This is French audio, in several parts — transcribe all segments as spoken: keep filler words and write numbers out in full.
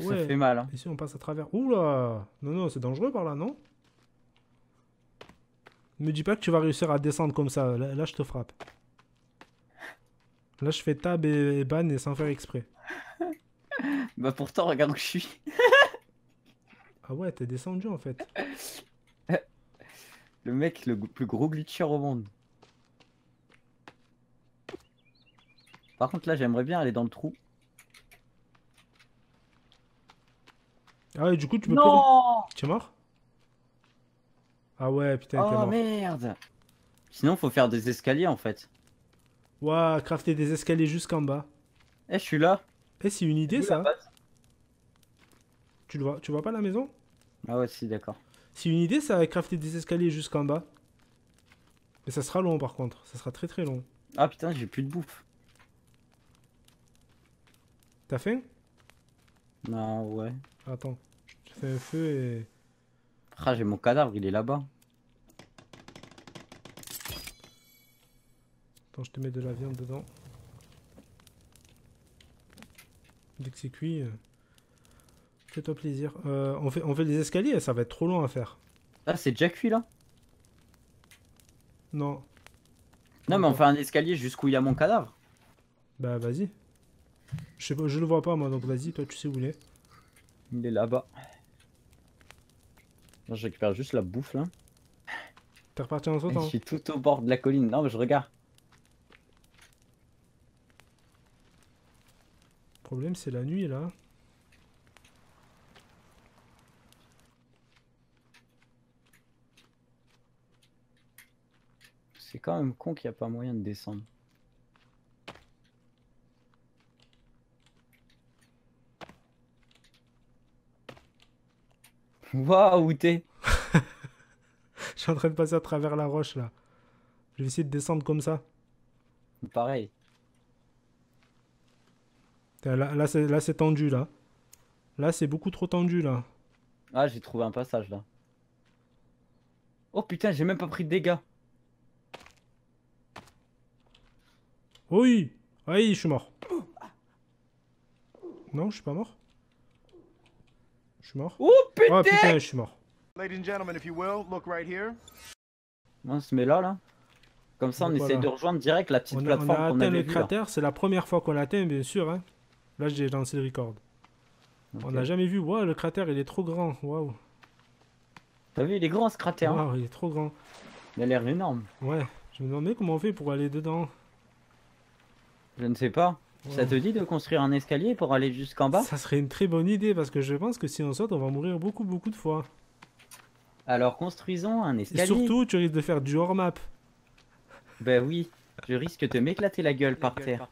Ah Ça ouais, fait mal, hein. ici on passe à travers. Oula! Non, non, c'est dangereux par là, non? Me dis pas que tu vas réussir à descendre comme ça. Là, là, je te frappe. Là, je fais tab et, et ban et sans faire exprès. Bah pourtant, regarde où je suis. Ah ouais, t'es descendu en fait. Le mec, le plus gros glitcher au monde. Par contre, là, j'aimerais bien aller dans le trou. Ah ouais, du coup, tu peux plus... rem- Non! Tu es mort? Ah ouais, putain, t'es Oh mort. merde! Sinon, faut faire des escaliers en fait. Ouah, crafter des escaliers jusqu'en bas. Eh, je suis là. Eh, c'est une C'est idée où la ça. base? Tu le vois, tu vois pas la maison? Ah ouais, si, d'accord. C'est une idée ça, crafter des escaliers jusqu'en bas. Mais ça sera long par contre. Ça sera très très long. Ah putain, j'ai plus de bouffe. T'as faim? Non, ouais. Attends. Je fais un feu et... Ah, j'ai mon cadavre, il est là-bas. Attends, je te mets de la viande dedans. Dès que c'est cuit, euh, fais-toi plaisir. Euh, on, fait, on fait les escaliers, ça va être trop long à faire. Ah, c'est déjà cuit là? Non. Pas Non, mais on encore. fait un escalier jusqu'où il y a mon cadavre. Bah vas-y. Je sais pas, je le vois pas moi, donc vas-y, toi tu sais où il est. Il est là-bas. Moi, je récupère juste la bouffe là. T'es reparti en Et je sautant. suis tout au bord de la colline. Non, mais je regarde. Le problème c'est la nuit là. C'est quand même con qu'il n'y a pas moyen de descendre. Waouh, où t'es? Je suis en train de passer à travers la roche là. Je vais essayer de descendre comme ça. Pareil. Tiens, Là, là c'est là, c'est tendu là. Là c'est beaucoup trop tendu là. Ah, j'ai trouvé un passage là. Oh putain, j'ai même pas pris de dégâts. Oui! Oui, je suis mort. Non, je suis pas mort. Je suis mort. Oh Oh putain, putain! je suis mort. Ladies and gentlemen, if you will, look right here. On se met là, là. Comme ça, on Donc, essaie voilà. de rejoindre direct la petite On a, on plateforme a qu'on atteint avait le vue là. cratère, c'est la première fois qu'on l'atteint, bien sûr. Hein. Là, j'ai lancé le record. Ok. On n'a jamais vu. Waouh, le cratère, il est trop grand. Waouh. T'as vu, il est grand ce cratère, hein. Waouh, il est trop grand. Il a l'air énorme. Ouais. Je me demandais comment on fait pour aller dedans. Je ne sais pas. Ça Waouh. te dit de construire un escalier pour aller jusqu'en bas? Ça serait une très bonne idée parce que je pense que si on saute, on va mourir beaucoup, beaucoup de fois. Alors construisons un Et escalier. surtout, tu risques de faire du hors-map. Ben oui, je risque de m'éclater la gueule par terre.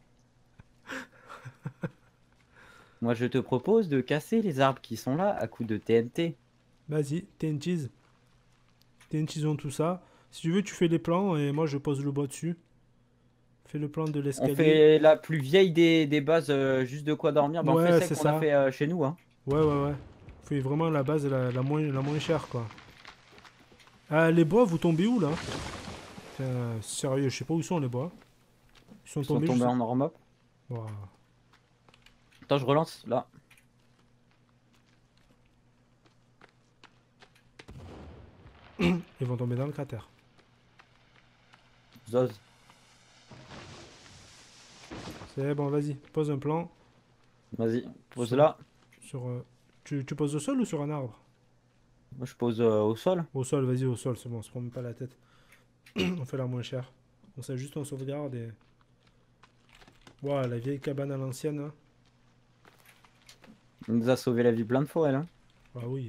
Moi, je te propose de casser les arbres qui sont là à coups de T N T. Vas-y, T N Ts. T N Ts ont tout ça. Si tu veux, tu fais les plans et moi je pose le bois dessus. Fais le plan de On l'escalier. fait la plus vieille des, des bases, euh, juste de quoi dormir. Ben, on Ouais, fait c'est celle qu'on a ça. fait euh, chez nous, hein. Ouais, ouais, ouais. Fais vraiment la base la, la moins, la moins chère, quoi. Ah, les bois, vous tombez où, là? Putain, sérieux, je sais pas où sont les bois. Ils sont Ils sont tombés tombés juste... en normal. Waouh. Attends, je relance là. Ils vont tomber dans le cratère. Zoz. C'est bon, vas-y, pose un plan. Vas-y, pose Sur- là. Sur, euh, tu, tu poses au sol ou sur un arbre? Moi, je pose euh, au sol. Au sol, vas-y, au sol, c'est bon, on se prend même pas la tête. On fait la moins chère. On sait juste on sauvegarde et... Waouh, la vieille cabane à l'ancienne, hein. Elle nous a sauvé la vie plein de fois, elle, hein. Ah oui.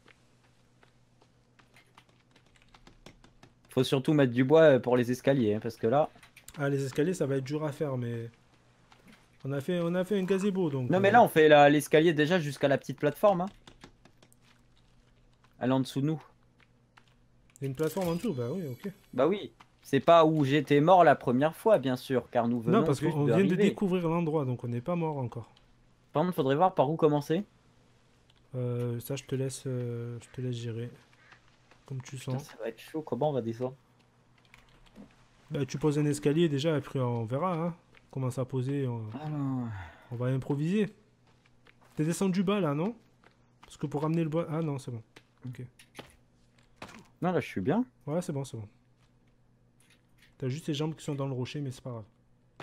Faut surtout mettre du bois euh, pour les escaliers, hein, parce que là... Ah, les escaliers, ça va être dur à faire, mais... On a fait, on a fait un gazebo, donc... Non, mais euh, là, on fait la- l'escalier déjà jusqu'à la petite plateforme, hein. Elle est en dessous de nous. Il y a une plateforme en dessous, bah oui, ok. Bah oui. C'est pas où j'étais mort la première fois, bien sûr, car nous venons Non, parce juste qu'on vient de d'arriver. découvrir l'endroit, donc on n'est pas mort encore. Par contre, faudrait voir par où commencer. Euh, ça, je te laisse, euh, je te laisse gérer. Comme tu Putain, sens. ça va être chaud, comment on va descendre? Bah, tu poses un escalier déjà, après on verra, hein. Commence à poser, on, Alors... on va improviser. T'es descendu bas là, non? Parce que pour ramener le bois... Ah non, c'est bon. Ok. Non, là, je suis bien. Ouais, c'est bon, c'est bon. T'as juste les jambes qui sont dans le rocher, mais c'est pas grave.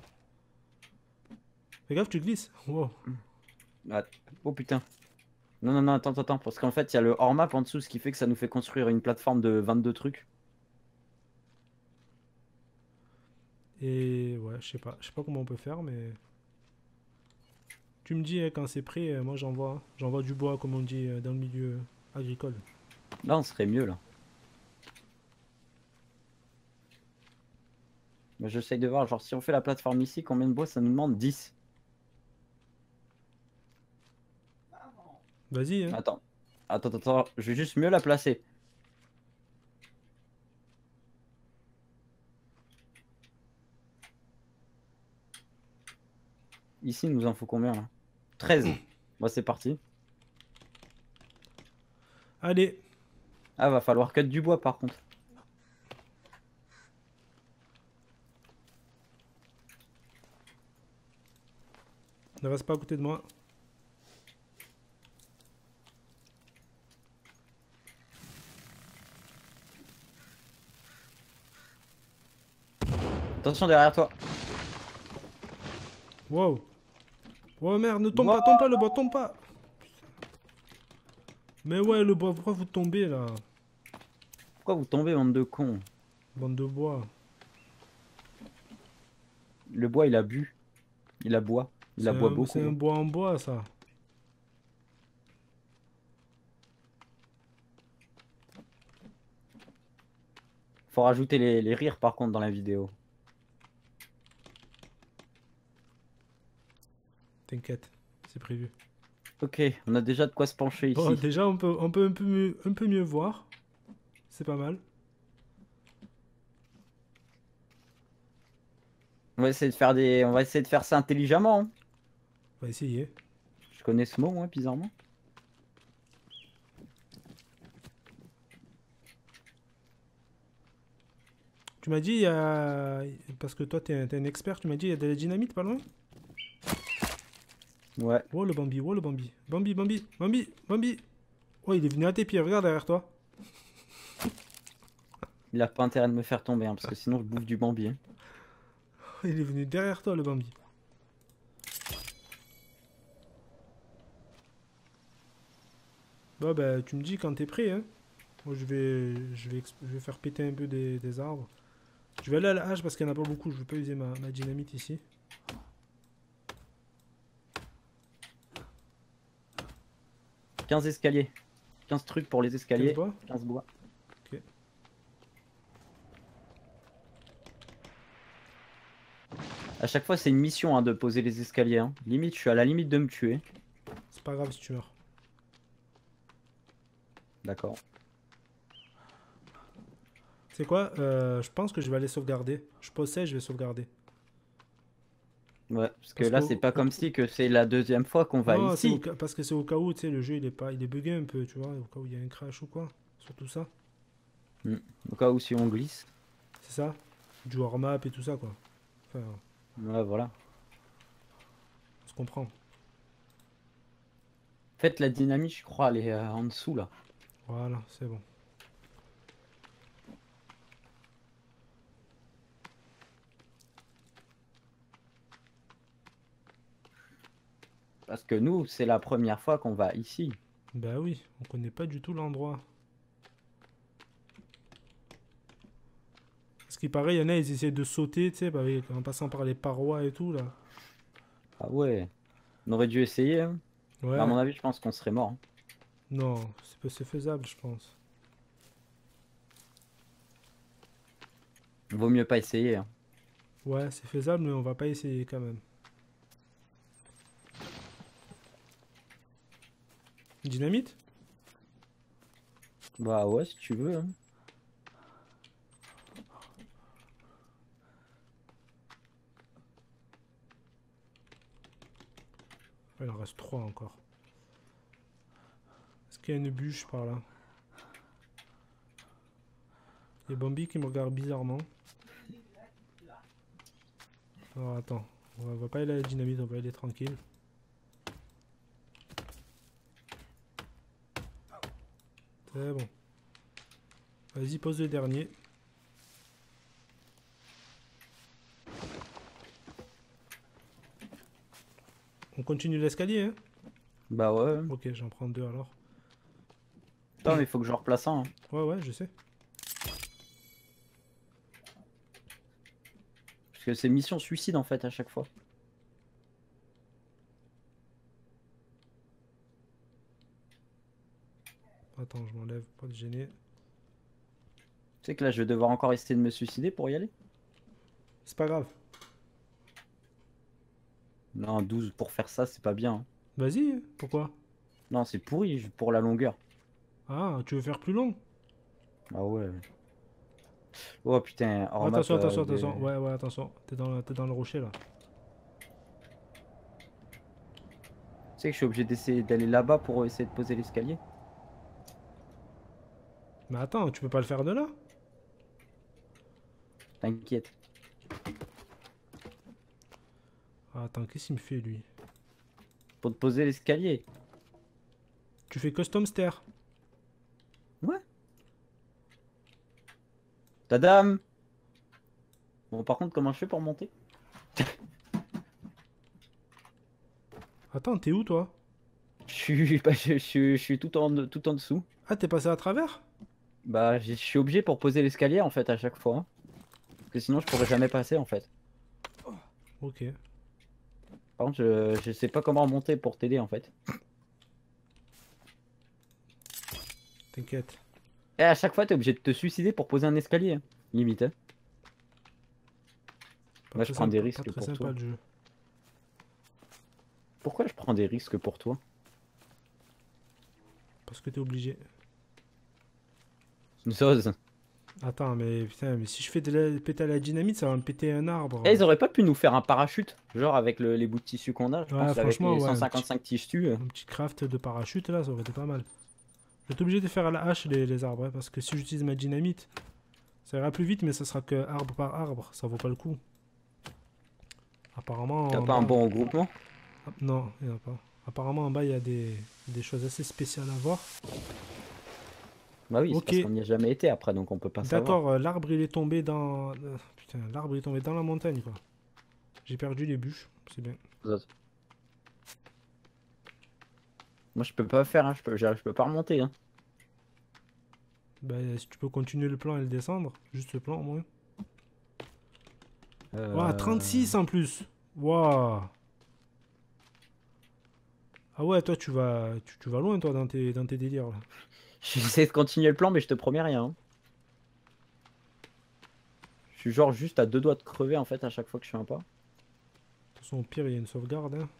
Fais gaffe, tu glisses. Wow. Ah, oh putain. Non, non, non, attends, attends, parce qu'en fait, il y a le hors-map en dessous, ce qui fait que ça nous fait construire une plateforme de vingt-deux trucs. Et ouais, je sais pas. Je sais pas comment on peut faire, mais... Tu me dis hein, quand c'est prêt, euh, moi j'envoie. hein. J'envoie du bois, comme on dit euh, dans le milieu agricole. Là, on serait mieux, là. Mais j'essaye de voir, genre, si on fait la plateforme ici, combien de bois ça nous demande? Dix. Vas-y, hein. Attends. Attends, attends, je vais juste mieux la placer. Ici, il nous en faut combien, là? treize. Bon, c'est parti. Allez. Ah, va falloir cut du bois, par contre. Ne reste pas à côté de moi. Attention derrière toi. Wow. Wow, merde, ne tombe Wow. pas, tombe pas, le bois, tombe pas. Mais ouais, le bois, pourquoi vous tombez là? Pourquoi vous tombez, bande de cons? Bande de bois. Le bois, il a bu. Il a bois. Il a C'est bois un, beaucoup. c'est un bois en bois, ça. Faut rajouter les, les rires, par contre, dans la vidéo. T'inquiète, c'est prévu. Ok, on a déjà de quoi se pencher Bon, ici. déjà, on peut, on peut un peu mieux, un peu mieux voir. C'est pas mal. On va essayer de faire des, on va essayer de faire ça intelligemment. hein. On va essayer. Je connais ce mot, moi, bizarrement. Tu m'as dit, il y a... Parce que toi, t'es un, t'es un expert, tu m'as dit, il y a de la dynamite pas loin? Ouais. Oh, le Bambi, oh, le Bambi. Bambi, Bambi, Bambi, Bambi. Oh, il est venu à tes pieds, regarde derrière toi. Il a pas intérêt de me faire tomber, hein, parce que sinon je bouffe du Bambi. hein. Il est venu derrière toi, le Bambi. Bon, bah, tu me dis quand t'es prêt, hein. Moi, je vais, je vais, exp- je vais faire péter un peu des, des arbres. Je vais aller à la hache parce qu'il n'y en a pas beaucoup. Je veux pas user ma, ma dynamite ici. quinze escaliers. quinze trucs pour les escaliers. quinze bois. quinze bois. Ok. À chaque fois, c'est une mission hein, de poser les escaliers. hein. Limite, je suis à la limite de me tuer. C'est pas grave si tu meurs. D'accord. C'est quoi euh, Je pense que je vais aller sauvegarder. Je possède, je vais sauvegarder. Ouais, parce que Parce là, qu'au- c'est pas comme si que c'est la deuxième fois qu'on va Non, c'est au ici. ca- parce que c'est au cas où, tu sais, le jeu il est pas, il est bugué un peu, tu vois, au cas où il y a un crash ou quoi. Surtout ça. Au cas où si on glisse. C'est ça. Du hors-map et tout ça, quoi. Enfin, Ouais, voilà. on se comprend. En fait, la dynamite, je crois, elle est euh, en dessous là. Voilà, c'est bon. Parce que nous, c'est la première fois qu'on va ici. Bah oui, on connaît pas du tout l'endroit. Ce qui paraît, il y en a, ils essaient de sauter, tu sais, bah, avec- en passant par les parois et tout, là. Ah ouais. On aurait dû essayer. hein. Ouais. À mon avis, je pense qu'on serait mort. hein. Non, c'est peu- c'est faisable, je pense. Vaut mieux pas essayer. hein. Ouais, c'est faisable, mais on va pas essayer quand même. Dynamite? Bah ouais, si tu veux. hein. Il en reste trois encore. Est-ce qu'il y a une bûche par là? Il y a Bambi qui me regarde bizarrement. Alors attends, on va, on va pas aller à la dynamite, on va aller tranquille. C'est bon. Vas-y, pose le dernier. On continue l'escalier, hein? Bah ouais. Ok, j'en prends deux alors. Attends, mais il faut que je replace un. Hein. Ouais, ouais, je sais. Parce que c'est mission suicide en fait à chaque fois. Attends, je m'enlève, pas de gêner. Tu sais que là je vais devoir encore essayer de me suicider pour y aller. C'est pas grave. Non, douze pour faire ça, c'est pas bien. Hein. Vas-y, pourquoi? Non, c'est pourri pour la longueur. Ah, tu veux faire plus long? Ah ouais. Oh putain, hors map, Attention, euh, attention, des- attention. Ouais, ouais, attention. T'es dans, t'es dans le rocher là. Tu sais que je suis obligé d'essayer d'aller là-bas pour essayer de poser l'escalier. Mais attends, tu peux pas le faire de là? T'inquiète. Ah, attends, qu'est-ce qu'il me fait lui? Pour te poser l'escalier. Tu fais custom stair. Ouais. Tadam. Bon, par contre, comment je fais pour monter? Attends, t'es où toi? Je suis, bah, je, je- je suis tout en, tout en dessous. Ah, t'es passé à travers? Bah, je suis obligé pour poser l'escalier en fait à chaque fois. Hein. Parce que sinon, je pourrais jamais passer en fait. Ok. Par contre, je, je sais pas comment monter pour t'aider en fait. T'inquiète. Et à chaque fois, t'es obligé de te suicider pour poser un escalier. Hein. Limite. Hein. Pas Moi, très je prends des sympa- risques pas très pour sympa toi. le jeu. Pourquoi je prends des risques pour toi? Parce que t'es obligé. Zoz. Attends, mais putain, mais si je fais de la, péter à la dynamite, ça va me péter un arbre. Eh, ils auraient pas pu nous faire un parachute, genre avec le- les bouts de tissu qu'on a, je Ouais, pense, avec franchement, les ouais, un cent cinquante-cinq tissus. euh. Un petit craft de parachute là, ça aurait été pas mal. Je vais être obligé de faire à la hache les, les arbres, hein, parce que si j'utilise ma dynamite, ça ira plus vite, mais ça sera que arbre par arbre, ça vaut pas le coup. Apparemment. T'as en pas un bas- bon regroupement? Ah, non, il n'y en a pas. Apparemment, en bas, il y a des, des choses assez spéciales à voir. Bah oui, c'est Ok. parce qu'on n'y a jamais été après, donc on peut pas savoir. D'accord, euh, l'arbre il est tombé dans. euh, putain, l'arbre il est tombé dans la montagne quoi. J'ai perdu les bûches, c'est bien. Zoz. Moi, je peux pas faire, hein, je, peux, je, je peux pas remonter. Hein. Bah, si tu peux continuer le plan et le descendre, juste le plan au moins. Euh... Ouah, trente-six en plus. Waouh. Ah ouais, toi tu vas, tu, tu vas loin toi dans tes, dans tes délires là. J'essaie de continuer le plan, mais je te promets rien. Hein. Je suis genre juste à deux doigts de crever en fait à chaque fois que je fais un pas. De toute façon, au pire, il y a une sauvegarde. Hein.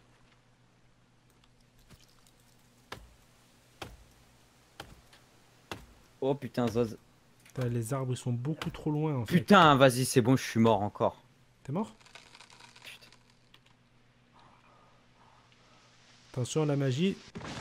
Oh putain, Zoz. Putain, les arbres ils sont beaucoup trop loin en fait. Putain, vas-y, c'est bon, je suis mort encore. T'es mort? Putain. Attention à la magie.